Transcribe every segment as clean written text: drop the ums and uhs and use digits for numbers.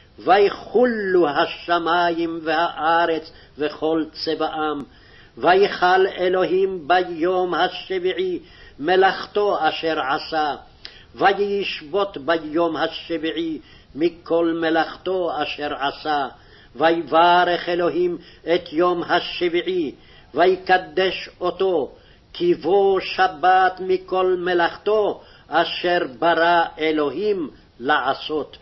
ויחולו השמים והארץ וכל צבאם, ויחל אלוהים ביום השביעי מלאכתו אשר עשה, וישבות ביום השביעי מכל מלאכתו אשר עשה, ויברך אלוהים את יום השביעי, ויקדש אותו, כי בו שבת מכל מלאכתו אשר ברא אלוהים לעשות.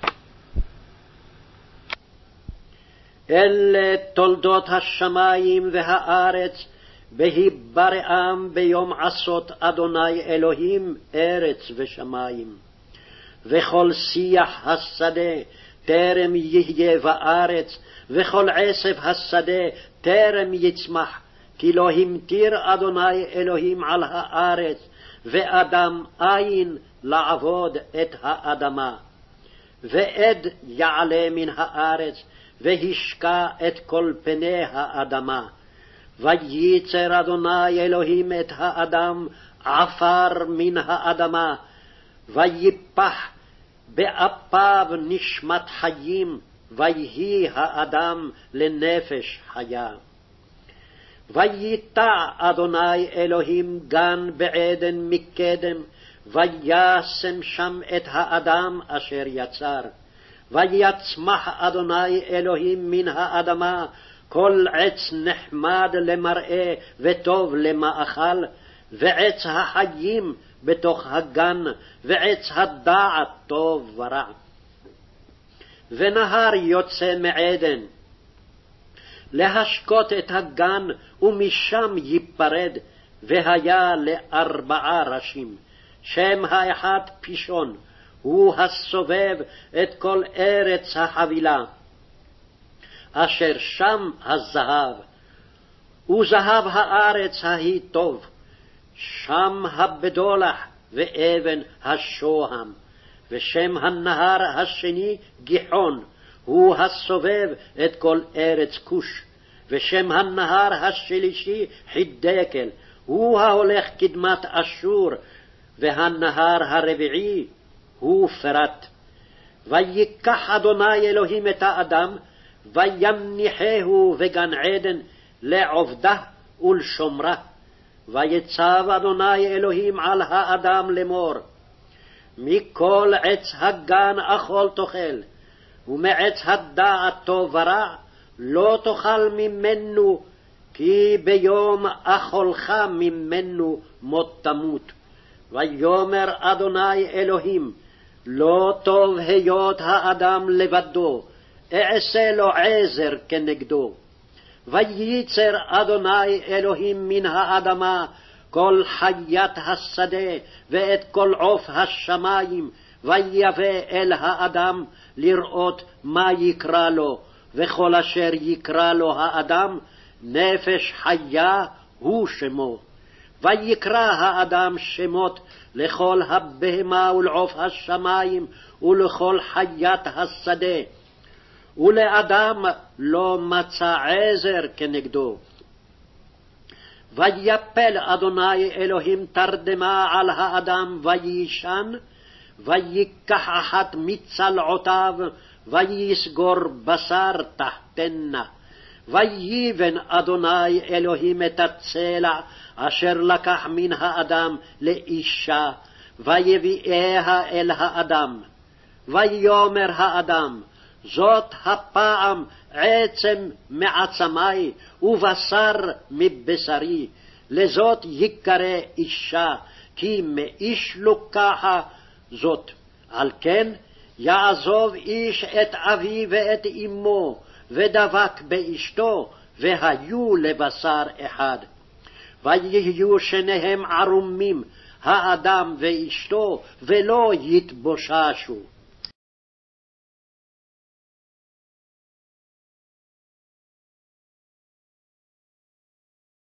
אלה תולדות השמים והארץ, בהיבראם ביום עשות אדוני אלוהים ארץ ושמים. וכל שיח השדה טרם יהיה בארץ, וכל עשב השדה טרם יצמח, כי לא המטיר אדוני אלוהים על הארץ, ואדם אין לעבוד את האדמה. ועד יעלה מן הארץ, והשקע את כל פני האדמה. וייצר אדוני אלוהים את האדם עפר מן האדמה, ויפח באפיו נשמת חיים, ויהי האדם לנפש חיה. וייטע אדוני אלוהים גן בעדן מקדם, וישם שם את האדם אשר יצר. ויצמח אדוני אלוהים מן האדמה כל עץ נחמד למראה וטוב למאכל, ועץ החיים בתוך הגן, ועץ הדעת טוב ורע. ונהר יוצא מעדן להשקות את הגן, ומשם ייפרד, והיה ל4 ראשים. שם האחד פישון, הוא הסובב את כל ארץ החבילה, אשר שם הזהב, וזהב הארץ ההיא טוב, שם הבדולח ואבן השוהם. ושם הנהר השני גיחון, הוא הסובב את כל ארץ כוש. ושם הנהר השלישי חידקל, הוא ההולך קדמת אשור. והנהר הרביעי הוא פרת. ויקח אדוני אלוהים את האדם, ויניחהו בגן עדן לעובדה ולשומרה. ויצב אדוני אלוהים על האדם לאמור, מכל עץ הגן אכול תאכל, ומעץ הדעת טוב ורע לא תאכל ממנו, כי ביום אכולך ממנו מות תמות. ויאמר אדוני אלוהים, לא טוב היות האדם לבדו, אעשה לו עזר כנגדו. וייצר אדוני אלוהים מן האדמה כל חיית השדה ואת כל עוף השמים, ויבא אל האדם לראות מה יקרא לו, וכל אשר יקרא לו האדם נפש חיה הוא שמו. ויקרא האדם שמות לכל הבהמה ולעוף השמים ולכל חיית השדה, ולאדם לא מצא עזר כנגדו. ויפל אדוני אלוהים תרדמה על האדם ויישן, ויקח אחת מצלעותיו ויסגור בשר תחתנה. ויבן אדוני אלוהים את הצלע אשר לקח מן האדם לאישה, ויביאיה אל האדם. ויאמר האדם, זאת הפעם עצם מעצמי ובשר מבשרי, לזאת יקרא אישה, כי מאיש לוקחה זאת. על כן יעזוב איש את אביו ואת אמו, ודבק באשתו, והיו לבשר אחד. ויהיו שניהם ערומים, האדם ואשתו, ולא יתבוששו.